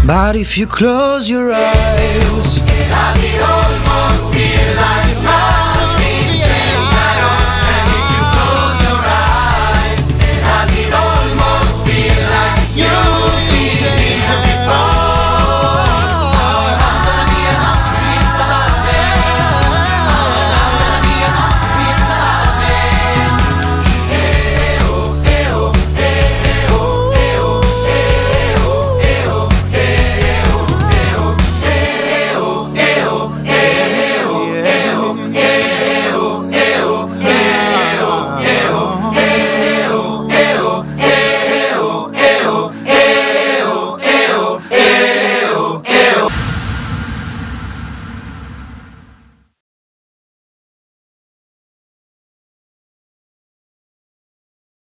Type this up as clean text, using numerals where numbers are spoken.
But if you close your eyes, does it almost feel like